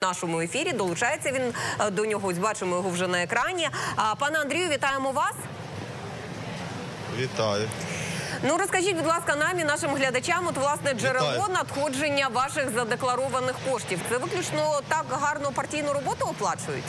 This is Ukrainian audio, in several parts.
нашому ефірі. Долучається він до нього. Ось бачимо його вже на екрані. Пане Андрію, вітаємо вас. Вітаю. Ну, розкажіть, будь ласка, нам і нашим глядачам, от, власне, джерело надходження ваших задекларованих коштів. Це виключно так гарно партійну роботу оплачують?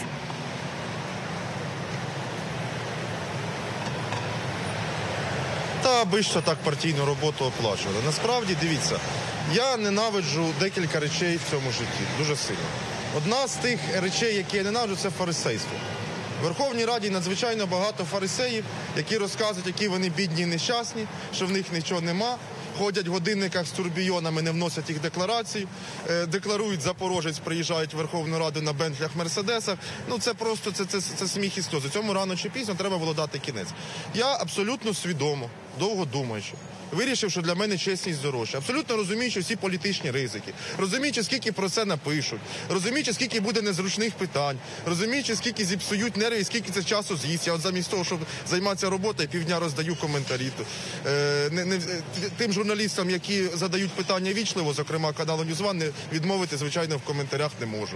Та аби що так партійну роботу оплачували. Насправді, дивіться, я ненавиджу декілька речей в цьому житті, дуже сильно. Одна з тих речей, які я ненавиджу, це фарисейство. В Верховній Раді надзвичайно багато фарисеїв, які розказують, які вони бідні і нещасні, що в них нічого нема. Ходять в годинниках з турбійонами, не вносять їх декларації, декларують Запорожець, приїжджають в Верховну Раду на Бентлях, Мерседесах. Ну це просто це сміх і сльози. Цьому рано чи пізно треба було дати кінець. Я абсолютно свідомо, довго думаючи, вирішив, що для мене чесність дорожча. Абсолютно розуміючи всі політичні ризики, розуміючи, скільки про це напишуть, розуміючи, скільки буде незручних питань, розуміючи, скільки зіпсують нерви і скільки це часу з'їсть. Я от замість того, щоб займатися роботою, півдня роздаю коментарі. Тим журналістам, які задають питання вічливо, зокрема каналу NewsOne, відмовити, звичайно, в коментарях не можу.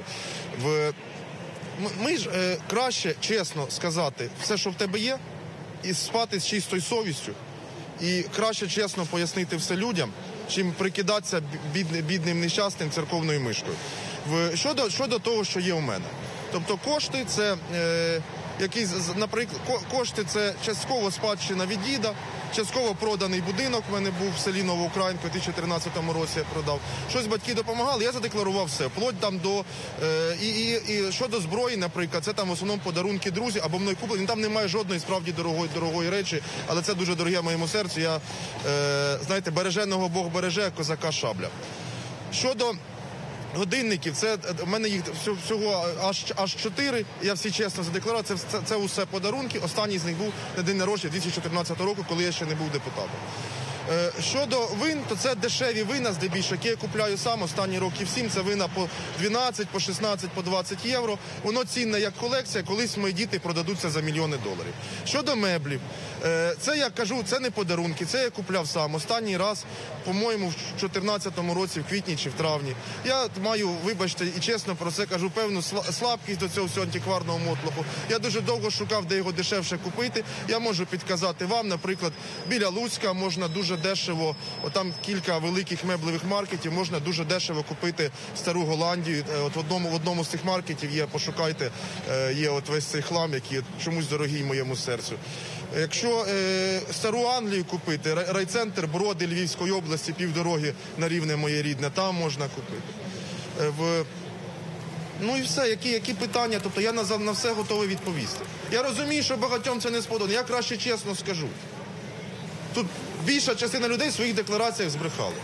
Ми ж краще чесно сказати все, що в тебе є, і спати з чистою совістю. І краще чесно пояснити все людям, чим прикидатися бідним нещасним церковною мишкою. Щодо того, що є у мене. Тобто кошти це, наприклад, кошти це частково спадщина від діда, частково проданий будинок, в мене був в селі Новоукраїнка, у 2013 році я продав. Щось батьки допомагали, я задекларував все. Вплоть там до... І щодо зброї, наприклад, це там в основному подарунки друзі, або мною куплені. Там немає жодної справді дорогої речі, але це дуже дороге моєму серцю. Я, знаєте, береженого Бог береже, козака шабля. Щодо годинників, в мене їх всього аж 4, я всі чесно задекларував, це усе подарунки. Останній з них був на день народження 2014 року, коли я ще не був депутатом. Щодо вин, то це дешеві вина, здебільшого, які я купляю сам останні років 7. Це вина по 12, по 16, по 20 євро. Воно цінне як колекція, колись мої діти продадуться за мільйони доларів. Щодо меблів, це, я кажу, це не подарунки, це я купляв сам. Останній раз, по-моєму, в 2014 році, в квітні чи в травні. Я маю, вибачте, і чесно про це кажу, певну слабкість до цього всього антикварного мотлоху. Я дуже довго шукав, де його дешевше купити. Я можу підказати вам, наприклад, біля Луцька можна дуже дешево, там кілька великих меблевих маркетів, можна дуже дешево купити стару Голландію. От в одному з цих маркетів є, пошукайте, є от весь цей хлам, який чомусь дорогий моєму серцю. Якщо стару Англію купити, райцентр Броди Львівської області, півдороги на Рівне моє рідне, там можна купити. Ну і все, які питання, тобто я на все готовий відповісти. Я розумію, що багатьом це не сподобається, я краще чесно скажу. Тут більша частина людей в своїх деклараціях збрехали.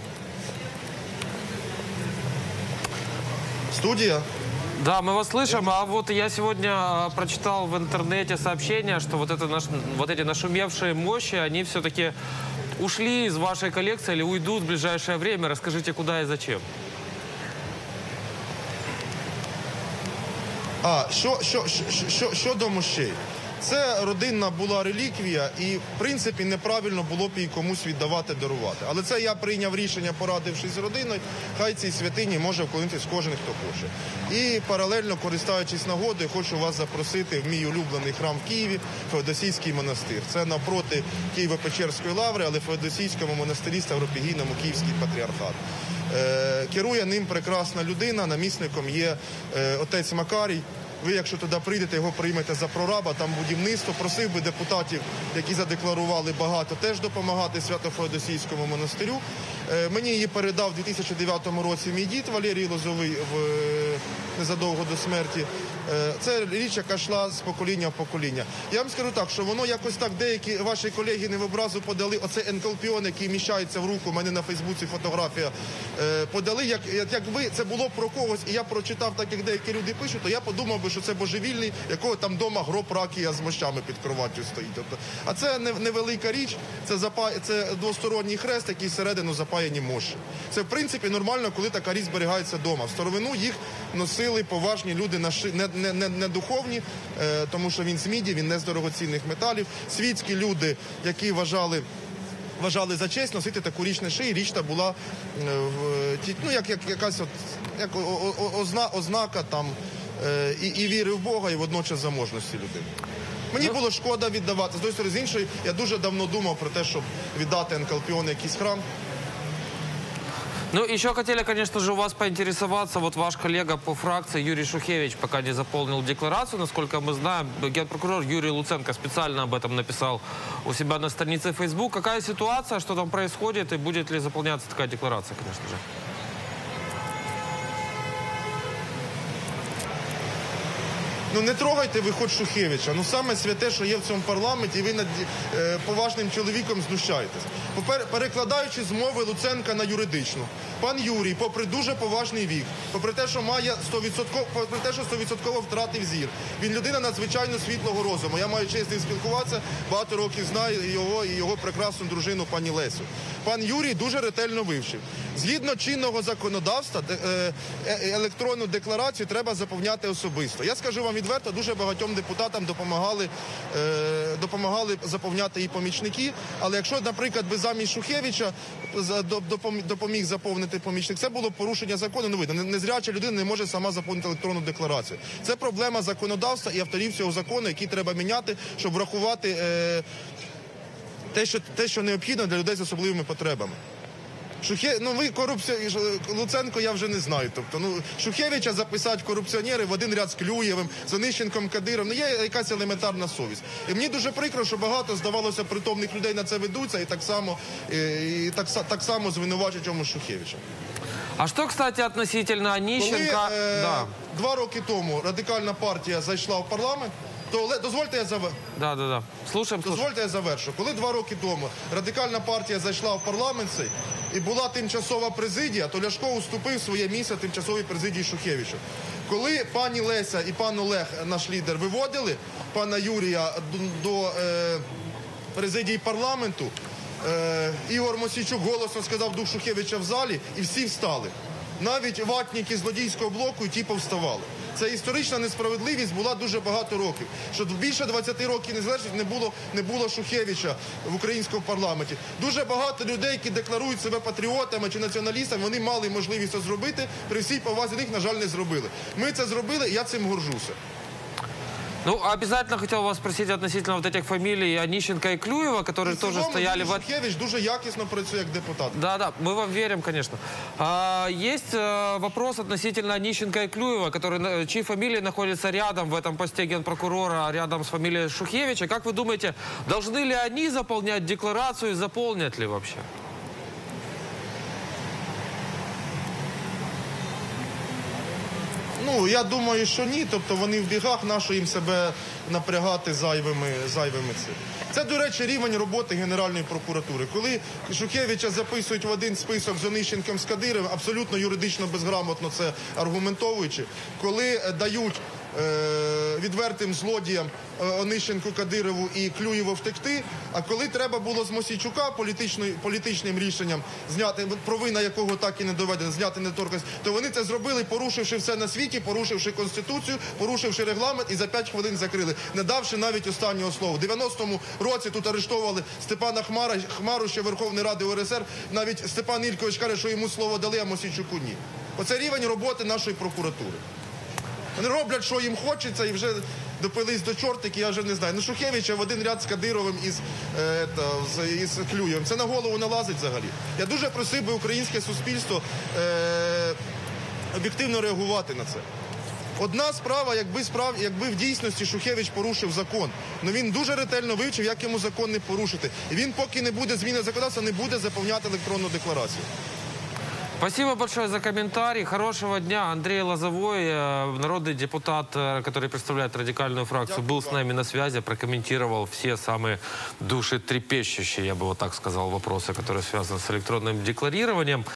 Студия? Да, мы вас слышим, а вот я сегодня прочитал в интернете сообщение, что вот эти нашумевшие мощи, они все-таки ушли из вашей коллекции или уйдут в ближайшее время. Расскажите, куда и зачем. Щодо мощей. Це родинна була реліквія і, в принципі, неправильно було б її комусь віддавати, дарувати. Але це я прийняв рішення, порадившись з родиною, хай цій святині може вклонитись кожен, хто хоче. І паралельно, користуючись нагодою, хочу вас запросити в мій улюблений храм в Києві, Феодосійський монастир. Це навпроти Києво-Печерської лаври, але в Феодосійському монастирі Ставропігійному Київський патріархат. Керує ним прекрасна людина, намісником є отець Макарій. Ви, якщо туди прийдете, його приймете за прораба, там будівництво. Просив би депутатів, які задекларували багато, теж допомагати Свято-Феодосійському монастирю. Мені її передав у 2009 році мій дід Валерій Лозовий незадовго до смерті. Це річ, яка йшла з покоління в покоління. Я вам скажу так, що воно якось так, деякі ваші колеги не в образу подали, оцей енкалпіон, який міщається в руку, у мене на Фейсбуці фотографія, подали, якби це було про когось, і я прочитав так, як деякі люди пишуть, то я подумав би, що це божевільний, якого там вдома гроб ракія з мощами під кроваттю стоїть. А це невелика річ, це двосторонній хрест, який всередину запаяні мощі. Це, в принципі, нормально, коли така річ зберігається вдома. В старовину їх носили поважні люди, не духовні, тому що він з міді, він не з дорогоцінних металів. Світські люди, які вважали вважали за честь носити таку річ на шиї. Річ та була якась ознака там і віри в Бога, і водночас заможності людини. Мені було шкода віддавати. З однієї сторони, з іншої, я дуже давно думав про те, щоб віддати НКЛПОН якийсь храм. Ну, еще хотели, конечно же, у вас поинтересоваться. Вот ваш коллега по фракции Юрий Шухевич пока не заполнил декларацию. Насколько мы знаем, генпрокурор Юрий Луценко специально об этом написал у себя на странице Facebook. Какая ситуация, что там происходит и будет ли заполняться такая декларация, конечно же? Ну не трогайте ви хоч Шухевича. Ну саме святе, що є в цьому парламенті, і ви над поважним чоловіком знущаєтесь. Перекладаючи з мови Луценка на юридичну, пан Юрій, попри дуже поважний вік, попри те, що має 100% втратив зір, він людина надзвичайно світлого розуму. Я маю честь з ним спілкуватися, багато років знаю його і його прекрасну дружину пані Лесю. Пан Юрій дуже ретельно вивчив. Згідно чинного законодавства, електронну декларацію треба заповняти особисто. Я скажу вам відверто, дуже багатьом депутатам допомагали заповняти і помічники, але якщо, наприклад, би замість Шухевича допоміг заповнити помічник, це було порушення закону. Ну, видно, незряча людина не може сама заповнити електронну декларацію. Це проблема законодавства і авторів цього закону, який треба міняти, щоб врахувати те, що необхідно для людей з особливими потребами. Луценко я вже не знаю. Тобто, Шухевича записати в корупціонери в один ряд з Клюєвим, з Онищенком, Кадировим. Є якась елементарна совість. І мені дуже прикро, що багато, здавалося, притомних людей на це ведуться і так само звинувачують цьому Шухевича. А что, кстати, относительно Онищенка? Коли 2 роки тому Радикальна партія зайшла в парламент, то дозвольте я завершу. Да. Слушаем. Дозвольте я завершу. Коли 2 роки тому Радикальна партія зайшла в парламент цей, і була тимчасова президія, то Ляшко уступив своє місце тимчасовій президії Шухевичу. Коли пані Леся і пан Олег, наш лідер, виводили пана Юрія до президії парламенту, Ігор Мосійчук голосно сказав дух Шухевича в залі, і всі встали. Навіть ватники злодійського блоку і ті повставали. Це історична несправедливість була дуже багато років. Що більше 20 років незалежності не було Шухевича в українському парламенті. Дуже багато людей, які декларують себе патріотами чи націоналістами, вони мали можливість це зробити, при всій повазі них, на жаль, не зробили. Ми це зробили, і я цим горжуся. Ну, обязательно хотел вас спросить относительно вот этих фамилий Онищенко и Клюева, которые тоже стояли в... Шухевич дуже якісно працює як депутат. Да, мы вам верим, конечно. Есть вопрос относительно Онищенко и Клюева, чьи фамилии находятся рядом в этом посте генпрокурора, рядом с фамилией Шухевича. Как вы думаете, должны ли они заполнять декларацию и заполнят ли вообще? Ну, я думаю, що ні. Тобто вони в бігах, нащо їм себе напрягати зайвими цим. Це, до речі, рівень роботи Генеральної прокуратури. Коли Шухевича записують в один список з Онищенком, з Кадировим, абсолютно юридично безграмотно це аргументовуючи, коли дають відвертим злодіям Онищенку, Кадирову і Клюєву втекти, а коли треба було з Мосійчука політичним рішенням зняти, провина якого так і не доведена, зняти недоторканність, то вони це зробили, порушивши все на світі, порушивши Конституцію, порушивши регламент і за 5 хвилин закрили, не давши навіть останнього слова. В 90-му році тут арештовували Степана Хмару, ще Верховної Ради УРСР, навіть Степан Ількович каже, що йому слово дали, а Мосійчуку ні. Оце рівень роботи нашої прокуратури. Вони роблять, що їм хочеться, і вже допились до чортики, я вже не знаю. Ну, Шухевича в один ряд з Кадировим і з Клюєвим. Це на голову не лазить взагалі. Я дуже просив би українське суспільство об'єктивно реагувати на це. Одна справа, якби в дійсності Шухевич порушив закон. Ну він дуже ретельно вивчив, як йому закон не порушити. І він, поки не буде зміни законодавства, не буде заповняти електронну декларацію. Спасибо большое за комментарий. Хорошего дня. Андрей Лозовой, народный депутат, который представляет радикальную фракцию, был с нами на связи, прокомментировал все самые душетрепещущие, я бы вот так сказал, вопросы, которые связаны с электронным декларированием.